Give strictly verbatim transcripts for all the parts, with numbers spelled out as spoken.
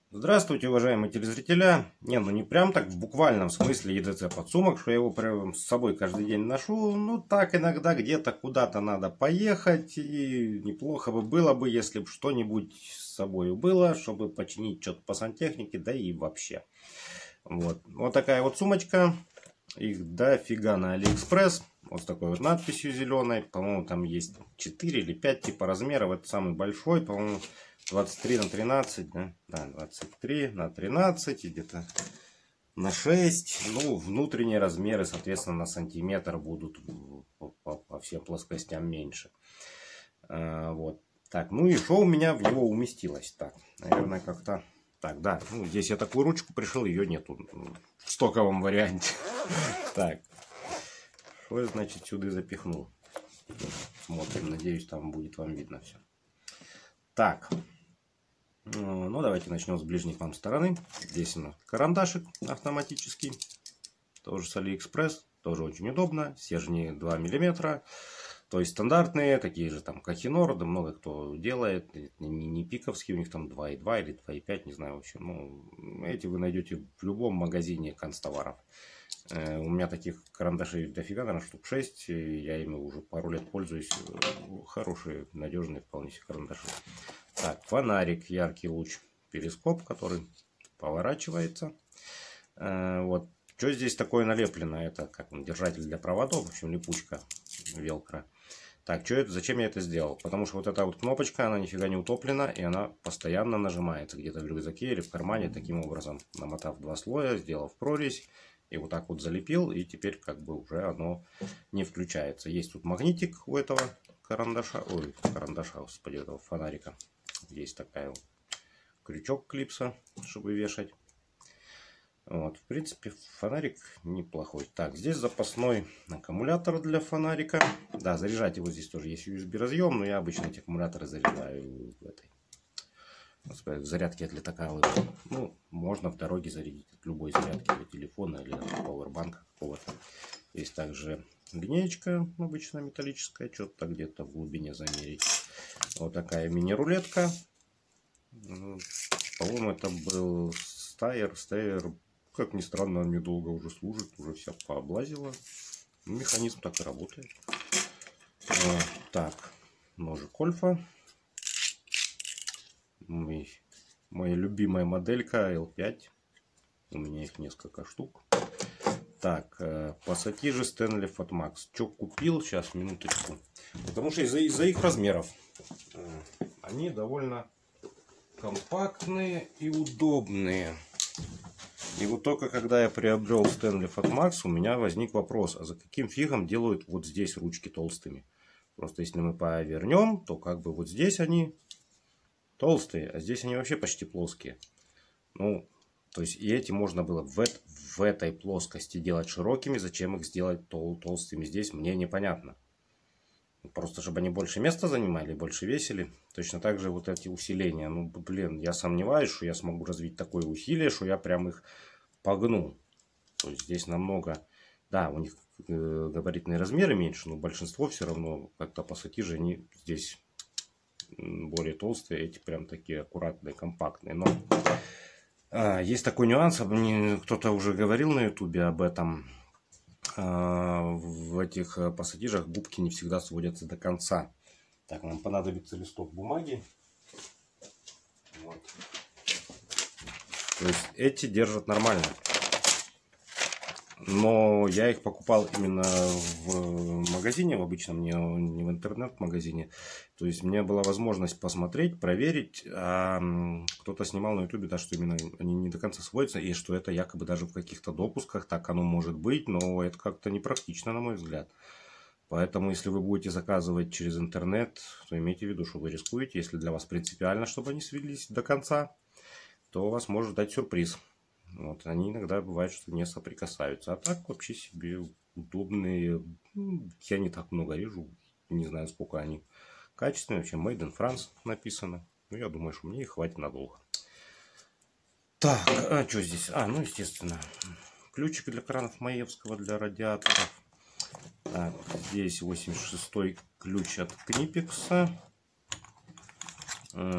Здравствуйте, уважаемые телезрителя. Не, ну не прям так в буквальном смысле и дэ цэ подсумок, что я его прям с собой каждый день ношу. Ну так иногда где-то куда-то надо поехать. И неплохо бы было бы, если бы что-нибудь с собой было, чтобы починить что-то по сантехнике, да и вообще. Вот. Вот такая вот сумочка. Их дофига на Алиэкспресс. Вот с такой вот надписью зеленой. По-моему, там есть четыре или пять типа размеров. Это самый большой, по-моему. двадцать три на тринадцать, да? Да, двадцать три на тринадцать и где-то на шесть. Ну, внутренние размеры, соответственно, на сантиметр будут по, по, по всем плоскостям меньше. А, вот. Так, ну и что у меня в него уместилось? Так, наверное, как-то... Так, да, ну, здесь я такую ручку пришил, ее нету в стоковом варианте. Так, что я, значит, сюда запихнул? Смотрим, надеюсь, там будет вам видно все. Так. Ну, давайте начнем с ближней к вам стороны. Здесь у нас карандашик автоматический. Тоже с Алиэкспресс. Тоже очень удобно. Стержни два миллиметра. То есть стандартные, такие же там Кахинор. Да много кто делает. Не, не пиковские, у них там два и два или два и пять, не знаю вообще. Ну, эти вы найдете в любом магазине канцтоваров. Э, у меня таких карандашей дофига, наверное, штук шесть. Я ими уже пару лет пользуюсь. Хорошие, надежные вполне себе карандаши. Так, фонарик, яркий луч, перископ, который поворачивается. Э, вот. Что здесь такое налеплено? Это как он, держатель для проводов, в общем, липучка, велкро. Так, что это, зачем я это сделал? Потому что вот эта вот кнопочка, она нифига не утоплена, и она постоянно нажимается где-то в рюкзаке или в кармане. Таким образом, намотав два слоя, сделав прорезь, и вот так вот залепил, и теперь как бы уже оно не включается. Есть тут магнитик у этого карандаша, ой, карандаша, господи, этого фонарика. Есть такая вот крючок клипса, чтобы вешать. Вот, в принципе, фонарик неплохой. Так, здесь запасной аккумулятор для фонарика. Да, заряжать его здесь тоже есть ю эс би разъем, но я обычно эти аккумуляторы заряжаю в этой в зарядке для таковых. Ну, можно в дороге зарядить от любой зарядки для телефона или от пауэрбанка какого-то. Есть также линеечка обычно металлическая, что-то где-то в глубине замерить. Вот такая мини-рулетка. По-моему, это был Стайер. Стайер, как ни странно, он недолго уже служит, уже вся пооблазила. Механизм так и работает. Вот, так, ножик Ольфа. Мой, моя любимая моделька эл пять. У меня их несколько штук. Так, пассатижи Стэнли Фатмакс. Что купил? Сейчас, минуточку. Потому что из-за из-за их размеров. Они довольно компактные и удобные. И вот только когда я приобрел Стэнли Фатмакс, у меня возник вопрос, а за каким фигом делают вот здесь ручки толстыми? Просто если мы повернем, то как бы вот здесь они толстые, а здесь они вообще почти плоские. Ну, то есть и эти можно было в, в этой плоскости делать широкими, зачем их сделать тол толстыми здесь, мне непонятно. Просто чтобы они больше места занимали, больше весили. Точно так же вот эти усиления. Ну, блин, я сомневаюсь, что я смогу развить такое усилие, что я прям их погну. То есть здесь намного... Да, у них э, габаритные размеры меньше, но большинство все равно как-то пассатижи, они здесь более толстые, эти прям такие аккуратные, компактные. Но а, есть такой нюанс, кто-то уже говорил на ютубе об этом. В этих пассатижах губки не всегда сводятся до конца. Так, нам понадобится листок бумаги. Вот. То есть эти держат нормально. Но я их покупал именно в магазине, в обычном, не, не в интернет-магазине. То есть, у меня была возможность посмотреть, проверить. А кто-то снимал на ютубе, да, что именно они не до конца сводятся. И что это якобы даже в каких-то допусках так оно может быть. Но это как-то непрактично, на мой взгляд. Поэтому, если вы будете заказывать через интернет, то имейте в виду, что вы рискуете. Если для вас принципиально, чтобы они свелись до конца, то вас может ждать сюрприз. Вот, они иногда бывает, что не соприкасаются. А так вообще себе удобные. Я не так много режу. Не знаю, сколько они качественные. Вообще Made in France написано. Ну, я думаю, что мне их хватит надолго. Так, а что здесь? А, ну, естественно. Ключик для кранов Маевского, для радиаторов. Так, здесь восемьдесят шестой ключ от Книпекса.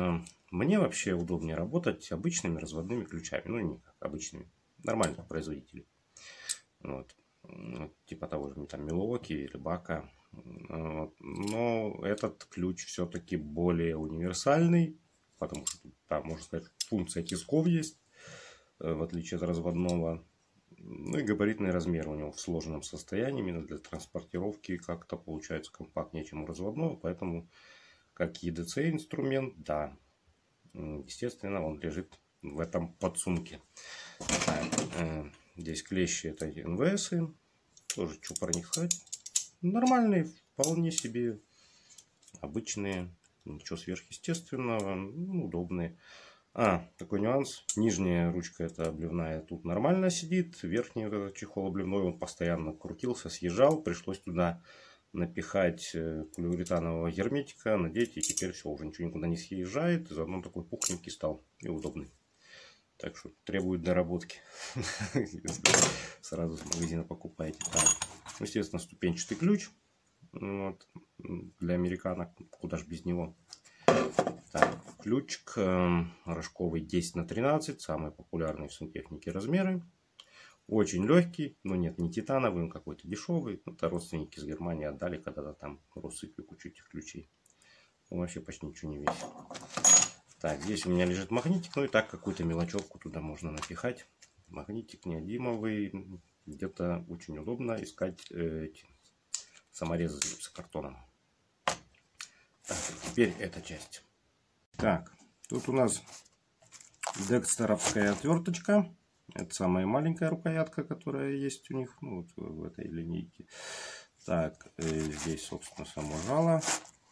мне вообще удобнее работать обычными разводными ключами. Ну, не как обычными, нормальных производителей. Вот. Типа того же там Milwaukee или Бака. Вот. Но этот ключ все-таки более универсальный, потому что там, можно сказать, функция тисков есть, в отличие от разводного. Ну и габаритный размер у него в сложенном состоянии, именно для транспортировки как-то получается компактнее, чем у разводного. Поэтому как и ди си инструмент, да, естественно, он лежит в этом подсумке. Так, э, здесь клещи, это эн вэ эсы. Тоже что про них сказать. Нормальные, вполне себе обычные, ничего сверхъестественного, ну, удобные. А, такой нюанс. Нижняя ручка, это обливная, тут нормально сидит. Верхний вот этот чехол обливной, он постоянно крутился, съезжал. Пришлось туда напихать полиуретанового герметика, надеть, и теперь все, уже ничего никуда не съезжает. И заодно он такой пухленький стал и удобный. Так что требует доработки. Сразу с магазина покупаете. Так. Естественно, ступенчатый ключ. Вот. Для американок. Куда ж без него. Так, ключик рожковый десять на тринадцать. Самые популярные в сантехнике размеры. Очень легкий. Но нет, не титановый, он какой-то дешевый. Это родственники из Германии отдали когда-то там россыпью кучу этих ключей. Он вообще почти ничего не весит. Так, здесь у меня лежит магнитик, ну и так какую-то мелочевку туда можно напихать. Магнитик неодимовый, где-то очень удобно искать э, эти саморезы с гипсокартоном. Так, теперь эта часть. Так, тут у нас декстеровская отверточка. Это самая маленькая рукоятка, которая есть у них, ну, вот в этой линейке. Так, э, здесь, собственно, само жало.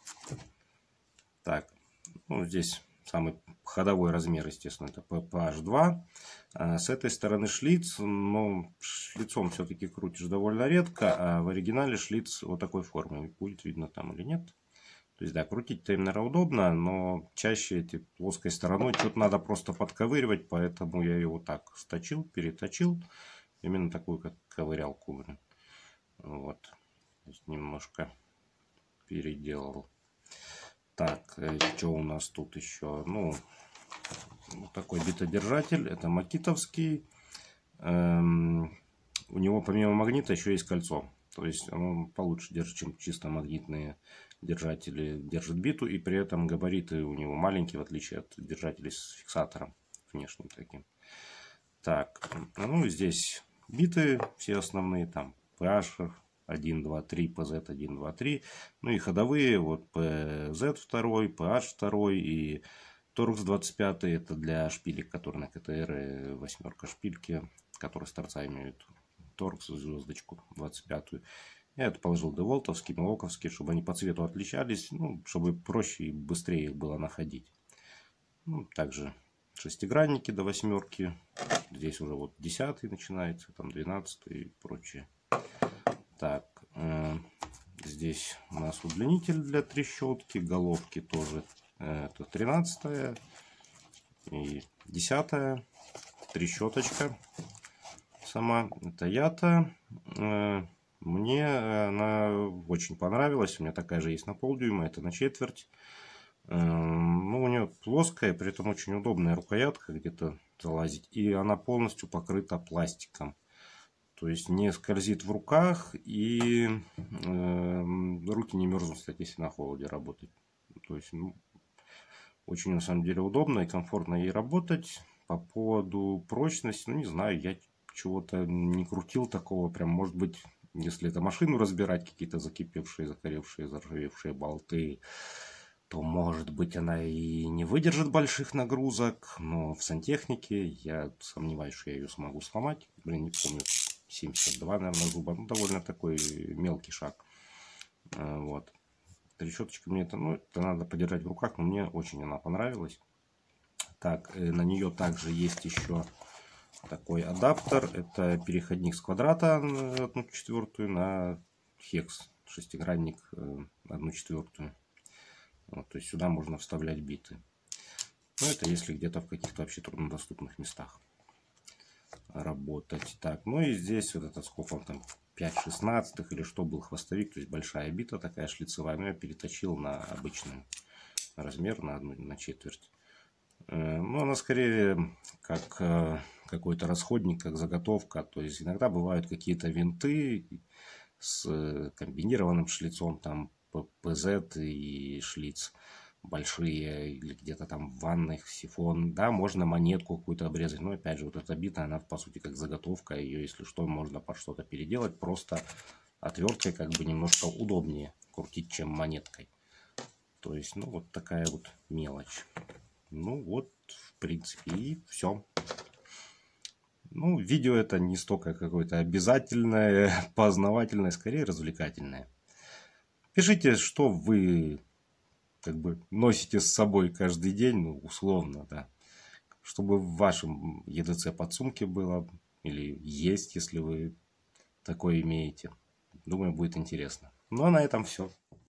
Так, ну, здесь самый ходовой размер, естественно, это пэ пэ аш два. А с этой стороны шлиц, но шлицом все-таки крутишь довольно редко, а в оригинале шлиц вот такой формы. Будет видно там или нет. То есть, да, крутить-то им, наверное, удобно, но чаще эти плоской стороной что-то надо просто подковыривать, поэтому я его так сточил, переточил. Именно такую, как ковырялку. Вот. То есть, немножко переделал. Так, что у нас тут еще? Ну, вот такой битодержатель. Это макитовский. Эм, у него помимо магнита еще есть кольцо. То есть он получше держит, чем чисто магнитные держатели держит биту. И при этом габариты у него маленькие, в отличие от держателей с фиксатором внешним таким. Так, ну здесь биты все основные. Там пэ аш один, два, три, пэ зет один, два, три. Ну и ходовые, вот пэ зет два, пэ аш два и торкс двадцать пять. Это для шпилек, которые на ка тэ эр, восьмерка шпильки, которые с торца имеют торкс, звездочку двадцать пять. Я это положил деволтовский, милоковский, чтобы они по цвету отличались, ну, чтобы проще и быстрее их было находить. Ну, также шестигранники до восьмерки. Здесь уже вот десятый начинается, там двенадцатый и прочее. Так, э, здесь у нас удлинитель для трещотки, головки тоже. Э, это тринадцатая и десятая. Трещоточка сама. Это ята. Э, мне она очень понравилась. У меня такая же есть на полдюйма. Это на четверть. Э, ну, у нее плоская, при этом очень удобная рукоятка где-то залазить. И она полностью покрыта пластиком. То есть не скользит в руках, и э, руки не мерзнут, кстати, если на холоде работать. То есть ну, очень на самом деле удобно и комфортно ей работать. По поводу прочности, ну не знаю, я чего-то не крутил такого. Прям, может быть, если это машину разбирать, какие-то закипевшие, закоревшие, заржавевшие болты, то, может быть, она и не выдержит больших нагрузок. Но в сантехнике я сомневаюсь, что я ее смогу сломать. Блин, не помню. семьдесят два, наверное, зуба. Ну, довольно такой мелкий шаг. Вот. Трещоточка мне это, ну, это надо подержать в руках, но мне очень она понравилась. Так, на нее также есть еще такой адаптер. Это переходник с квадрата одну четвертую на хекс. Шестигранник одну четвертую. Вот, то есть сюда можно вставлять биты. Но это если где-то в каких-то вообще труднодоступных местах работать. Так, ну и здесь вот этот, сколько он там, пять шестнадцатых или что был хвостовик, то есть большая бита такая шлицевая, но я переточил на обычный размер, на одну, на четверть. Ну, она скорее как э, какой-то расходник, как заготовка. То есть иногда бывают какие-то винты с э, комбинированным шлицом, там пэ зет и шлиц большие, или где-то там в ванной сифон. Да, можно монетку какую-то обрезать, но опять же, вот эта бита, она по сути как заготовка, ее, если что, можно под что-то переделать, просто отверткой как бы немножко удобнее крутить, чем монеткой. То есть, ну, вот такая вот мелочь. Ну, вот, в принципе, и все. Ну, видео это не столько какое-то обязательное, познавательное, скорее развлекательное. Пишите, что вы как бы носите с собой каждый день, ну, условно, да. Чтобы в вашем е дэ цэ подсумке было, или есть, если вы такое имеете. Думаю, будет интересно. Ну, а на этом все.